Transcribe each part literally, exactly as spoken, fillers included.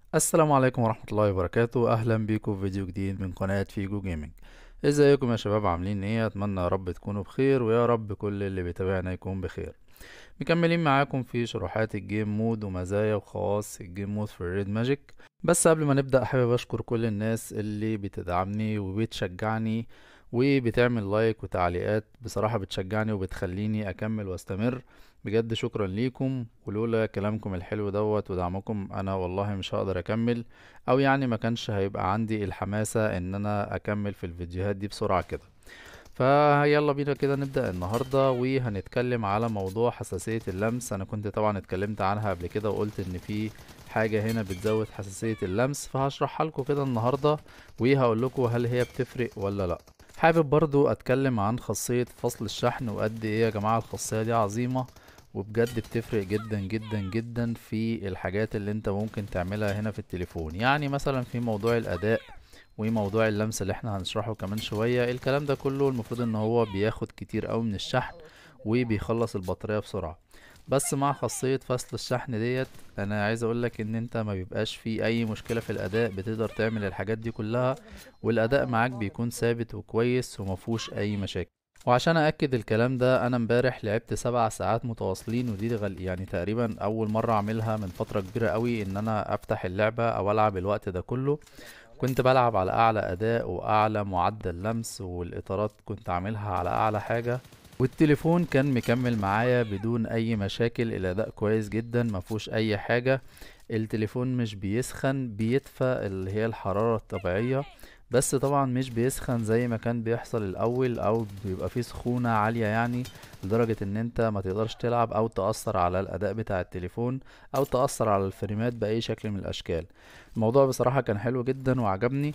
السلام عليكم ورحمة الله وبركاته. أهلا بيكم في فيديو جديد من قناة فيجو جيمنج. ازيكم يا شباب؟ عاملين ايه؟ أتمنى يا رب تكونوا بخير، ويا رب كل اللي بيتابعنا يكون بخير. مكملين معاكم في شروحات الجيم مود ومزايا وخواص الجيم مود في الريد ماجيك. بس قبل ما نبدأ حابب أشكر كل الناس اللي بتدعمني وبتشجعني وبتعمل لايك وتعليقات، بصراحة بتشجعني وبتخليني أكمل واستمر. بجد شكرا ليكم، ولولا كلامكم الحلو دوت ودعمكم أنا والله مش هقدر أكمل، أو يعني ما كانش هيبقى عندي الحماسة إن أنا أكمل في الفيديوهات دي بسرعة كده. فيلا بينا كده نبدأ النهاردة، وهنتكلم على موضوع حساسية اللمس. انا كنت طبعا اتكلمت عنها قبل كده وقلت ان في حاجة هنا بتزود حساسية اللمس، فهشرحها لكم كده النهاردة وهقول لكم هل هي بتفرق ولا لا. حابب برضو اتكلم عن خاصية فصل الشحن، وقد ايه يا جماعة الخاصية دي عظيمة وبجد بتفرق جدا جدا جدا في الحاجات اللي انت ممكن تعملها هنا في التليفون. يعني مثلا في موضوع الاداء وموضوع اللمس اللي احنا هنشرحه كمان شوية، الكلام ده كله المفروض ان هو بياخد كتير قوي من الشحن وبيخلص البطارية بسرعة. بس مع خاصية فصل الشحن ديت انا عايز اقولك ان انت ما بيبقاش في اي مشكلة في الاداء، بتقدر تعمل الحاجات دي كلها والاداء معاك بيكون ثابت وكويس ومفهوش اي مشاكل. وعشان ااكد الكلام ده، انا امبارح لعبت سبع ساعات متواصلين، ودي غل... يعني تقريبا اول مرة اعملها من فترة كبيرة قوي ان انا افتح اللعبة او العب الوقت ده كله. كنت بلعب على اعلى اداء واعلى معدل لمس، والاطارات كنت عاملها على اعلى حاجة، والتليفون كان مكمل معايا بدون اي مشاكل. الاداء كويس جدا، مفهوش اي حاجة. التليفون مش بيسخن، بيدفى اللي هي الحرارة الطبيعية، بس طبعا مش بيسخن زي ما كان بيحصل الاول، او بيبقى فيه سخونة عالية يعني لدرجة ان انت ما تقدرش تلعب او تأثر على الاداء بتاع التليفون او تأثر على الفريمات باي شكل من الاشكال. الموضوع بصراحة كان حلو جدا وعجبني،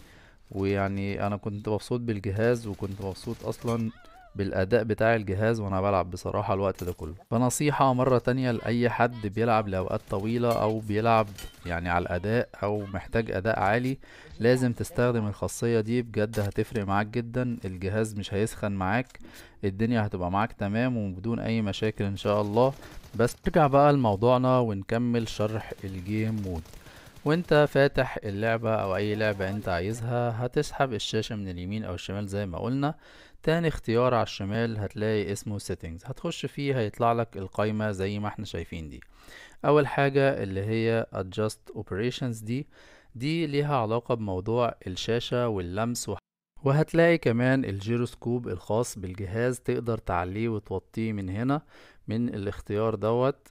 ويعني انا كنت مبسوط بالجهاز وكنت مبسوط اصلا بالاداء بتاع الجهاز وانا بلعب بصراحة الوقت ده كله. فنصيحة مرة تانية لأي حد بيلعب لأوقات طويلة او بيلعب يعني على الاداء او محتاج اداء عالي، لازم تستخدم الخاصية دي. بجد هتفرق معاك جدا، الجهاز مش هيسخن معاك، الدنيا هتبقى معاك تمام وبدون اي مشاكل ان شاء الله. بس نرجع بقى لموضوعنا ونكمل شرح الجيم مود. وانت فاتح اللعبة او اي لعبة انت عايزها، هتسحب الشاشة من اليمين او الشمال زي ما قلنا. تاني اختيار على الشمال هتلاقي اسمه settings، هتخش فيه هيطلع لك القايمة زي ما احنا شايفين دي. اول حاجة اللي هي adjust operations، دي دي ليها علاقة بموضوع الشاشة واللمس وح- وهتلاقي كمان الجيروسكوب الخاص بالجهاز، تقدر تعليه وتوطيه من هنا من الاختيار دوت.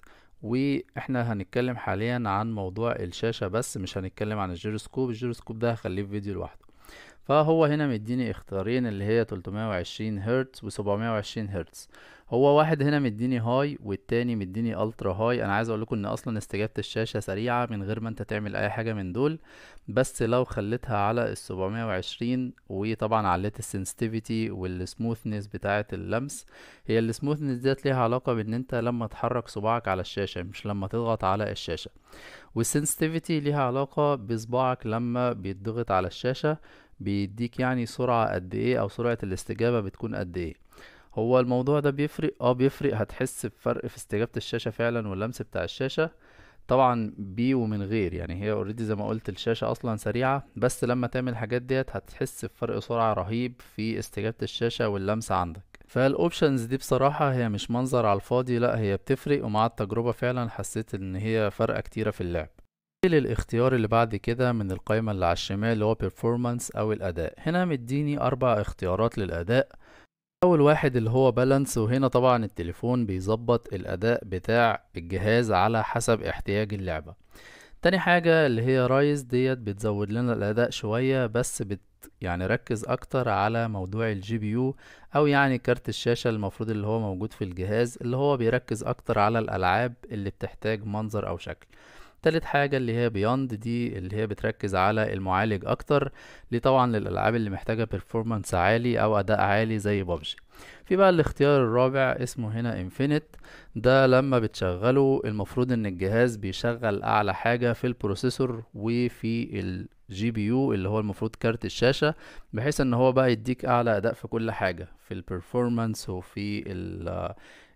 واحنا هنتكلم حاليا عن موضوع الشاشة بس، مش هنتكلم عن الجيروسكوب. الجيروسكوب ده هخليه في فيديو لوحده. فهو هنا مديني اختيارين اللي هي تلتمية وعشرين هرتز و سبعمية وعشرين هرتز. هو واحد هنا مديني هاي والتاني مديني الترا هاي. انا عايز اقول لكم ان اصلا استجابة الشاشة سريعة من غير ما انت تعمل اي حاجة من دول. بس لو خليتها على ال سبعمية وعشرين وطبعا عليت السنسيتيفيتي والسموثنس بتاعة اللمس، هي السموثنس ديت ليها علاقة بان انت لما تحرك صباعك على الشاشة مش لما تضغط على الشاشة، والسنسيتيفيتي ليها علاقة بصباعك لما بيتضغط على الشاشة بيديك يعني سرعة قد ايه او سرعة الاستجابة بتكون قد ايه. هو الموضوع ده بيفرق، اه بيفرق، هتحس بفرق في استجابة الشاشة فعلا واللمس بتاع الشاشة. طبعا بيه ومن غير، يعني هي اوريدي زي ما قلت الشاشة اصلا سريعة، بس لما تعمل الحاجات ديت هتحس بفرق سرعة رهيب في استجابة الشاشة واللمس عندك. فالاوبشنز دي بصراحة هي مش منظر على الفاضي، لا هي بتفرق، ومع التجربة فعلا حسيت ان هي فرقة كتيرة في اللعب. للاختيار اللي بعد كده من القائمة اللي على الشمال اللي هو performance او الاداء، هنا مديني اربع اختيارات للاداء. اول واحد اللي هو بالانس، وهنا طبعا التليفون بيظبط الاداء بتاع الجهاز على حسب احتياج اللعبة. تاني حاجة اللي هي رايز، ديت بتزود لنا الاداء شوية، بس بت يعني ركز اكتر على موضوع الجي بي يو، او يعني كارت الشاشة المفروض اللي هو موجود في الجهاز، اللي هو بيركز اكتر على الالعاب اللي بتحتاج منظر او شكل. تالت حاجة اللي هي بيوند، دي اللي هي بتركز على المعالج اكتر، ليه طبعا للالعاب اللي محتاجة performance عالي او اداء عالي زي بابجي. في بقى الاختيار الرابع اسمه هنا انفينيت، ده لما بتشغله المفروض ان الجهاز بيشغل اعلى حاجة في البروسيسور وفي الجي بي يو اللي هو المفروض كارت الشاشة، بحيث ان هو بقى يديك اعلى اداء في كل حاجة، في البرفورمانس وفي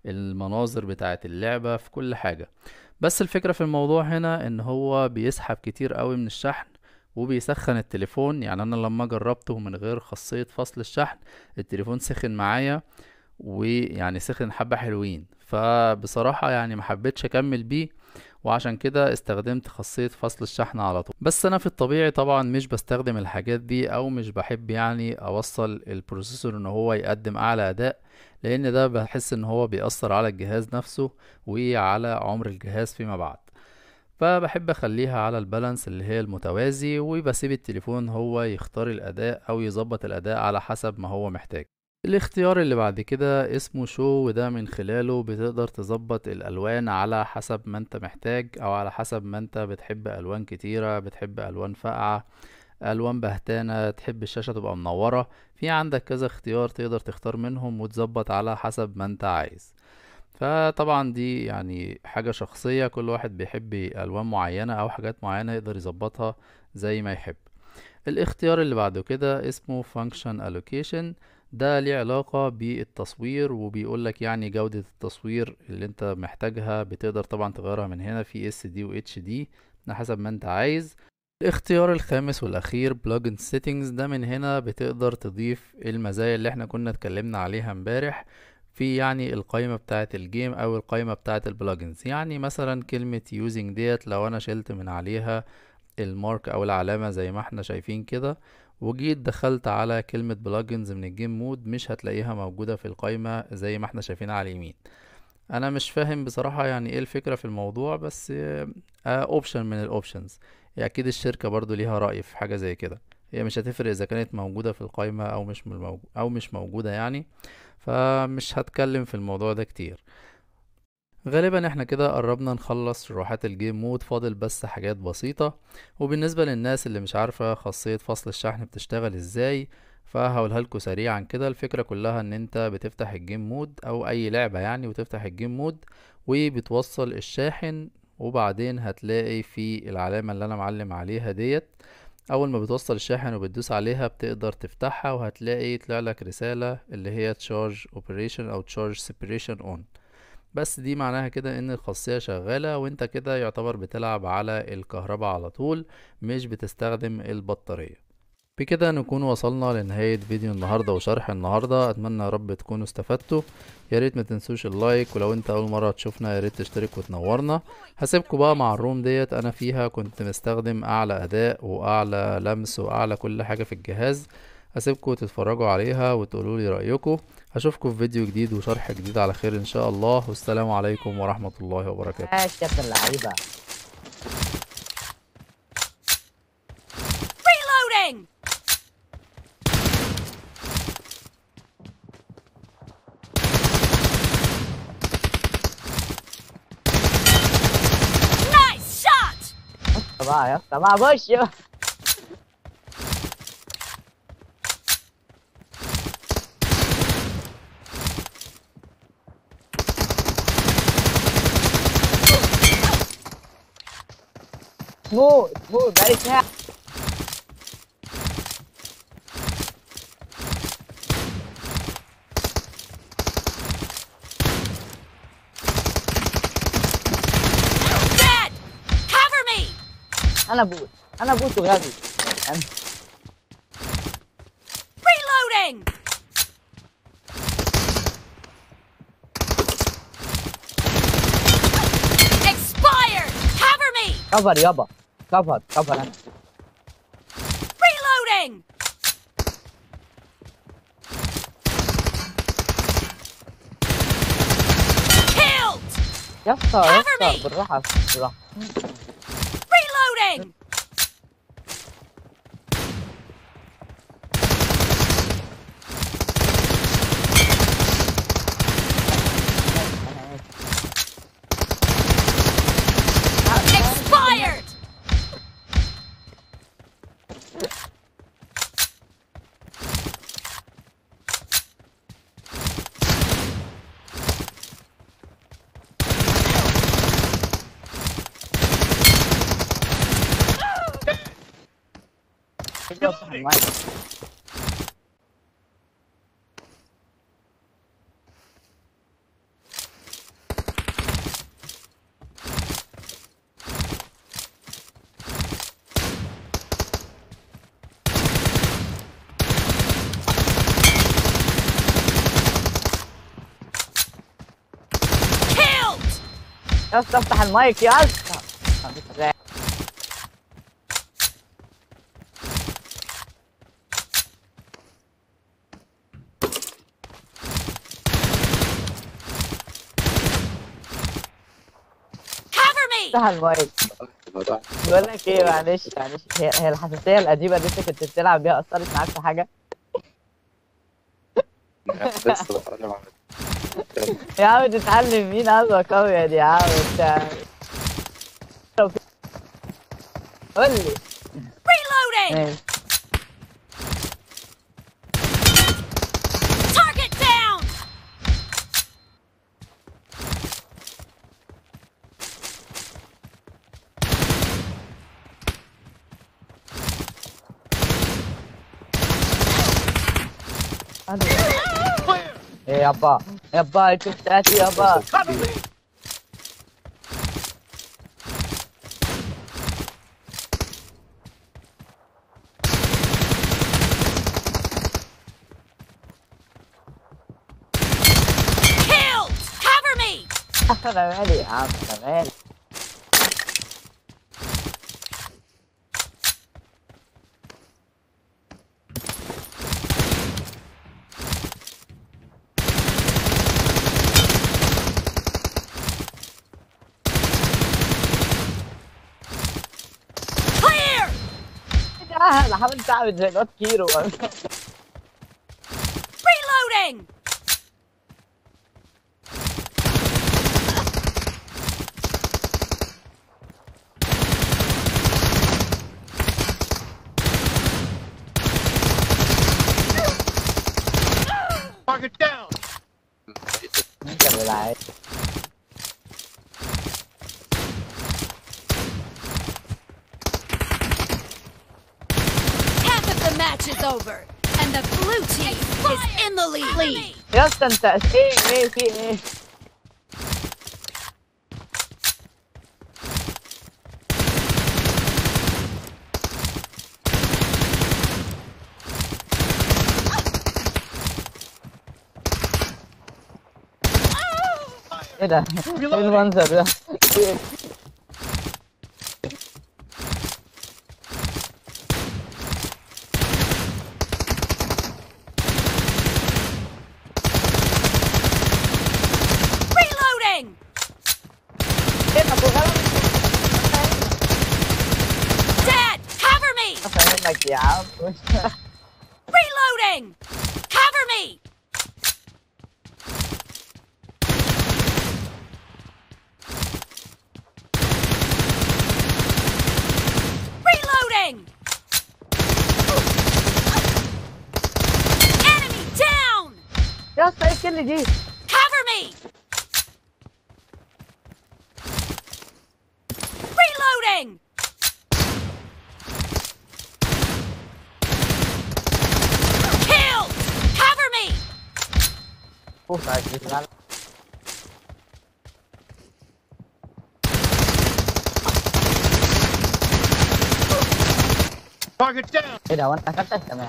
المناظر بتاعة اللعبة، في كل حاجة. بس الفكرة في الموضوع هنا ان هو بيسحب كتير قوي من الشحن وبيسخن التليفون. يعني انا لما جربته من غير خاصية فصل الشحن التليفون سخن معايا، ويعني سخن حبة حلوين. فبصراحة يعني ما حبيتش اكمل بيه، وعشان كده استخدمت خاصية فصل الشحن على طول. بس انا في الطبيعي طبعا مش بستخدم الحاجات دي، او مش بحب يعني اوصل البروسيسور ان هو يقدم اعلى اداء، لان ده بحس ان هو بيأثر على الجهاز نفسه وعلى عمر الجهاز فيما بعد. فبحب اخليها على البالانس اللي هي المتوازي، وبسيب التليفون هو يختار الاداء او يظبط الاداء على حسب ما هو محتاج. الاختيار اللي بعد كده اسمه شو، وده من خلاله بتقدر تظبط الالوان على حسب ما انت محتاج، او على حسب ما انت بتحب الوان كتيرة، بتحب الوان فاقعة، الوان بهتانة، تحب الشاشة تبقى منورة. في عندك كذا اختيار تقدر تختار منهم وتظبط على حسب ما انت عايز. فطبعا دي يعني حاجة شخصية، كل واحد بيحب الوان معينة او حاجات معينة يقدر يظبطها زي ما يحب. الاختيار اللي بعده كده اسمه function allocation. ده ليه علاقة بالتصوير، وبيقولك يعني جودة التصوير اللي انت محتاجها بتقدر طبعا تغيرها من هنا في اس دي و اتش دي على حسب ما انت عايز. الاختيار الخامس والاخير plugin settings. ده من هنا بتقدر تضيف المزايا اللي احنا كنا اتكلمنا عليها امبارح في يعني القائمة بتاعة الجيم او القائمة بتاعة البلجنز. يعني مثلا كلمة using ديت لو انا شلت من عليها المارك او العلامة زي ما احنا شايفين كده، وجيت دخلت على كلمة بلجنز من الجيم مود، مش هتلاقيها موجودة في القائمة زي ما احنا شايفينها على اليمين. انا مش فاهم بصراحة يعني ايه الفكرة في الموضوع، بس اوبشن من الاوبشنز. اكيد الشركة برضو ليها رأي في حاجة زي كده. هي مش هتفرق اذا كانت موجودة في القائمة او مش موجودة او مش موجودة يعني. فمش هتكلم في الموضوع ده كتير. غالبا احنا كده قربنا نخلص شروحات الجيم مود، فاضل بس حاجات بسيطة. وبالنسبة للناس اللي مش عارفة خاصية فصل الشحن بتشتغل ازاي، فهقولها لكم سريعا كده. الفكرة كلها ان انت بتفتح الجيم مود او اي لعبة يعني، وتفتح الجيم مود وبتوصل الشاحن، وبعدين هتلاقي في العلامة اللي انا معلم عليها ديت. اول ما بتوصل الشاحن وبتدوس عليها بتقدر تفتحها، وهتلاقي يطلع لك رسالة اللي هي charge operation او charge separation on. بس دي معناها كده ان الخاصية شغالة، وانت كده يعتبر بتلعب على الكهرباء على طول، مش بتستخدم البطارية. بكده نكون وصلنا لنهاية فيديو النهاردة وشرح النهاردة. اتمنى يا رب تكونوا استفدتوا. يا ريت ما تنسوش اللايك، ولو انت اول مرة تشوفنا يا ريت تشترك وتنورنا. هسيبكم بقى مع الروم ديت، انا فيها كنت مستخدم اعلى اداء واعلى لمس واعلى كل حاجة في الجهاز. هسيبكم تتفرجوا عليها وتقولوا لي رأيكم. هشوفكم في فيديو جديد وشرح جديد على خير ان شاء الله، والسلام عليكم ورحمة الله وبركاته. ماشي يا ابن اللعيبة. Reloading! Nice shot! بقى يا اسطى بقى بوش بقى. موت موت بقالي ساعة. Dead! Cover me! أنا بوت أنا بوت وغبي. Reloading! Expired! Cover me! كفر يابا كفر كفر أنا. Reloading! Killed! يا اسطى يا Cover اسطى me! بالراحة بالراحة. Reloading! Expired! أنا يا اسطى افتح المايك يا اسطى. Cover me! افتح المايك. بقول لك ايه، معلش معلش، هي هي الحساسيه القديمه اللي انت كنت بتلعب بيها اثرت معاك في حاجه؟ لسه بتعلم على يا عم تتعلم مين هذا قوي دي يا عم انت. قول لي. Reloading! ماشي. Target down! ايه يابا يابا انت بتاعتي يابا. Killed! Cover me! انا مالي يا عم انا مالي. Clear! انا حاولت اعمل زي الواد كيرو. Reloading! Target down. انت بالعاد. Half of the match is over, and the blue team is in the lead. يا اسطى انت ايه ايه في ايه؟ ايه ده؟ ايه المنظر ده؟ إيه؟ Reloading! ايه ده ابو غلط؟ Dad, cover me! افهمك يا عم. Reloading! Cover me! Reloading! Enemy down! يا اسطى ايه الكل دي؟ Cover me! Reloading! Killed! Cover me! اوف عجيب. Target down. ايه ده وانت اكلتك كمان؟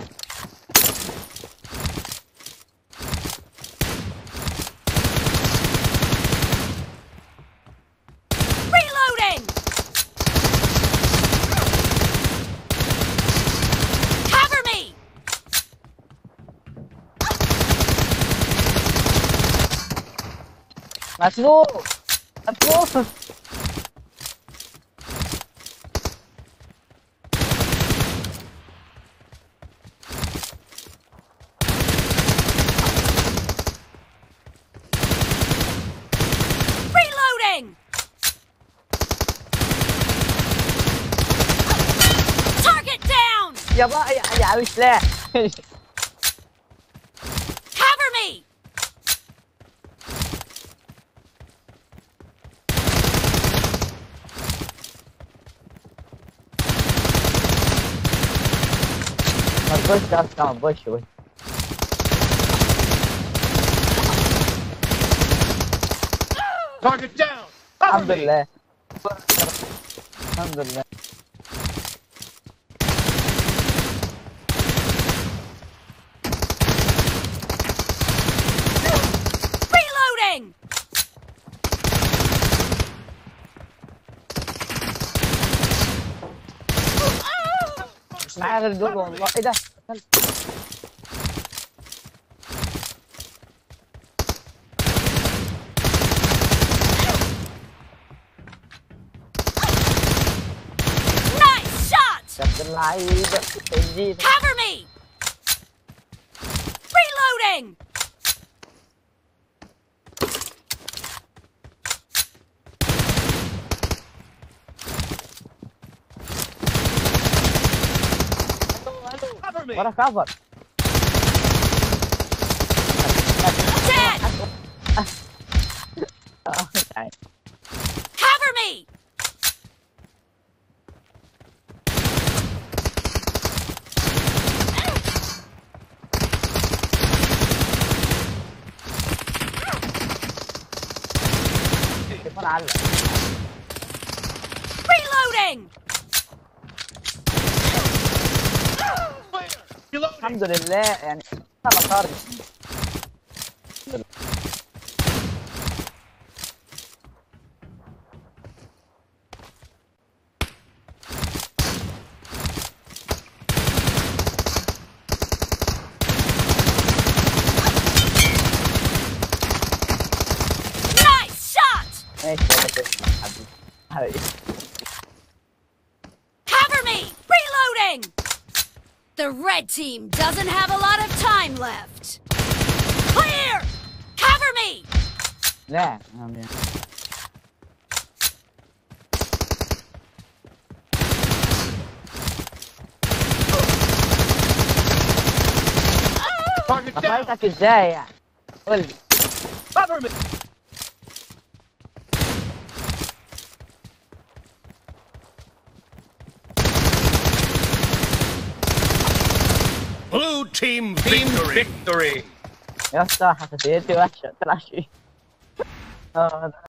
Reloading! Cover me! مسموع مسموع. Reloading! Target down! يابا يا يا مش لاح. Cover me! ما تخش يا اسطى ما تخش بس. Target down. الحمد لله الحمد لله. Reloading! معايا غير دول والله. ايه ده؟ Nice shot! يا ابن اللعيبه اديني. Cover me! Reloading! Cover me. ورا كفر. Dead! Cover me! التليفون علق. Reloading! Reloading. الحمد لله يعني انا طارق. Nice shot! ماشي ولا كده حبيبي. حبيبي. Cover me! Reloading! The red team doesn't have a lot of time left. Clear! Cover me! لا Target down. قفلتك ازاي يعني؟ قول لي. Cover me. Blue team victory. يا اسطى حساسيتي وحشه طلع شيء. اه